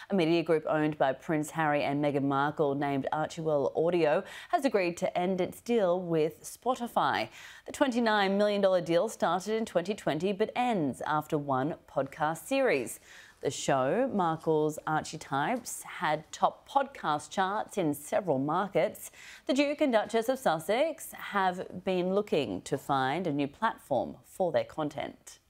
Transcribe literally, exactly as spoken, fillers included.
A media group owned by Prince Harry and Meghan Markle, named Archewell Audio, has agreed to end its deal with Spotify. The twenty-nine million dollars deal started in twenty twenty but ends after one podcast series. The show, Markle's Archetypes, had top podcast charts in several markets. The Duke and Duchess of Sussex have been looking to find a new platform for their content.